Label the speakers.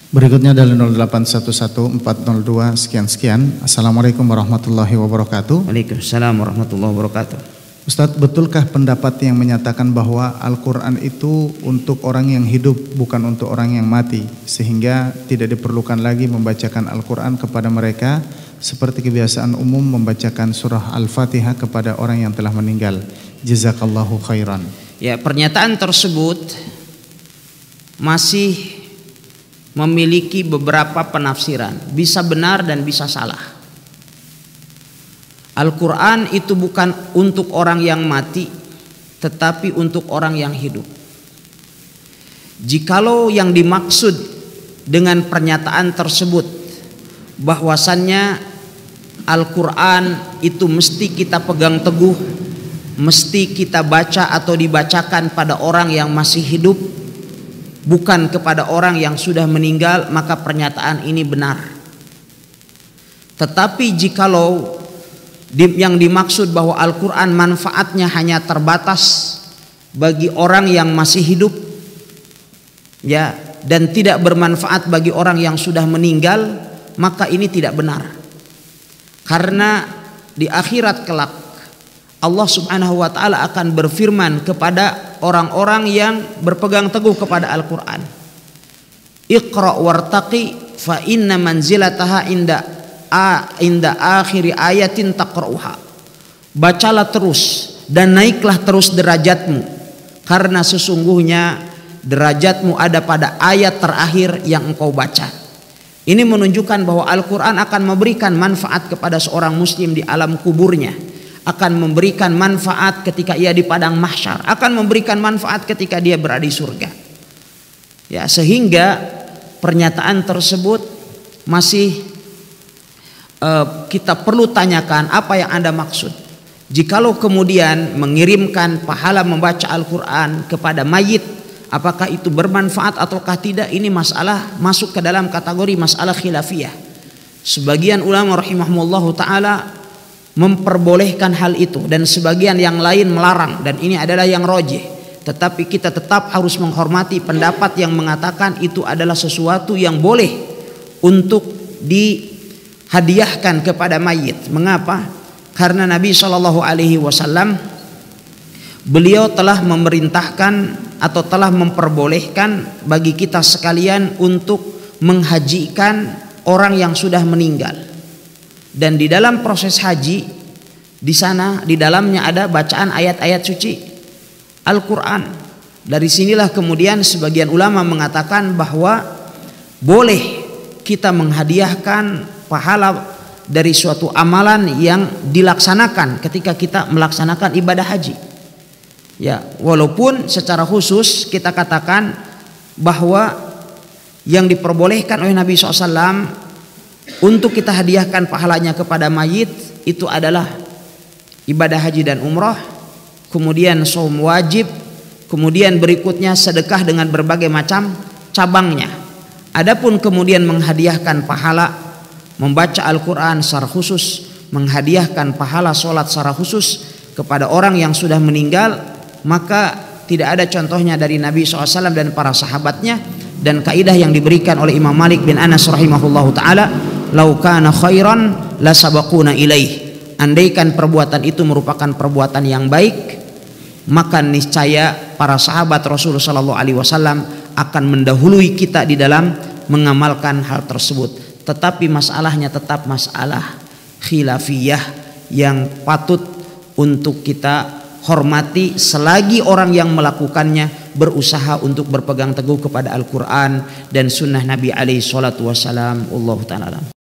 Speaker 1: Berikutnya dari 0811402 sekian. Assalamualaikum warahmatullahi wabarakatuh.
Speaker 2: Waalaikumsalam warahmatullahi wabarakatuh.
Speaker 1: Ustadz, betulkah pendapat yang menyatakan bahwa Al-Quran itu untuk orang yang hidup, bukan untuk orang yang mati, sehingga tidak diperlukan lagi membacakan Al-Quran kepada mereka seperti kebiasaan umum membacakan surah Al-Fatihah kepada orang yang telah meninggal? Jazakallahu khairan.
Speaker 2: Ya, pernyataan tersebut masih memiliki beberapa penafsiran, bisa benar dan bisa salah. Al-Quran itu bukan untuk orang yang mati, tetapi untuk orang yang hidup. Jikalau yang dimaksud dengan pernyataan tersebut bahwasannya Al-Quran itu mesti kita pegang teguh, mesti kita baca atau dibacakan pada orang yang masih hidup, bukan kepada orang yang sudah meninggal, maka pernyataan ini benar. Tetapi jikalau yang dimaksud bahwa Al-Quran manfaatnya hanya terbatas bagi orang yang masih hidup, ya, dan tidak bermanfaat bagi orang yang sudah meninggal, maka ini tidak benar. Karena di akhirat kelak Allah Subhanahu wa ta'ala akan berfirman kepada orang-orang yang berpegang teguh kepada Al-Quran, Iqra wartaqi fa inna manzilataha inda akhiri ayatin taqra'uha. Bacalah terus dan naiklah terus derajatmu, karena sesungguhnya derajatmu ada pada ayat terakhir yang engkau baca. Ini menunjukkan bahwa Al-Quran akan memberikan manfaat kepada seorang muslim di alam kuburnya, akan memberikan manfaat ketika ia di padang mahsyar, akan memberikan manfaat ketika dia berada di surga. Ya, sehingga pernyataan tersebut masih kita perlu tanyakan apa yang Anda maksud. Jikalau kemudian mengirimkan pahala membaca Al-Quran kepada mayit, apakah itu bermanfaat ataukah tidak, ini masalah masuk ke dalam kategori masalah khilafiyah. Sebagian ulama rahimahumullahu ta'ala memperbolehkan hal itu dan sebagian yang lain melarang, dan ini adalah yang rajih. Tetapi kita tetap harus menghormati pendapat yang mengatakan itu adalah sesuatu yang boleh untuk dihadiahkan kepada mayit. Mengapa? Karena Nabi SAW beliau telah memerintahkan atau telah memperbolehkan bagi kita sekalian untuk menghajikan orang yang sudah meninggal. Dan di dalam proses haji, di sana di dalamnya ada bacaan ayat-ayat suci Al-Quran. Dari sinilah kemudian sebagian ulama mengatakan bahwa boleh kita menghadiahkan pahala dari suatu amalan yang dilaksanakan ketika kita melaksanakan ibadah haji. Ya, walaupun secara khusus kita katakan bahwa yang diperbolehkan oleh Nabi SAW untuk kita hadiahkan pahalanya kepada mayit itu adalah ibadah haji dan umrah, kemudian shaum wajib, kemudian berikutnya sedekah dengan berbagai macam cabangnya. Adapun kemudian menghadiahkan pahala membaca Al-Quran secara khusus, menghadiahkan pahala sholat secara khusus kepada orang yang sudah meninggal, maka tidak ada contohnya dari Nabi SAW dan para sahabatnya. Dan kaidah yang diberikan oleh Imam Malik bin Anas rahimahullahu ta'ala, lau kana khairan la sabaquna ilaih. Andaikan perbuatan itu merupakan perbuatan yang baik, maka niscaya para sahabat Rasulullah SAW akan mendahului kita di dalam mengamalkan hal tersebut. Tetapi masalahnya tetap masalah khilafiyah yang patut untuk kita hormati selagi orang yang melakukannya berusaha untuk berpegang teguh kepada Al-Quran dan sunnah Nabi alaihi salatu wassalam. Allahu ta'ala.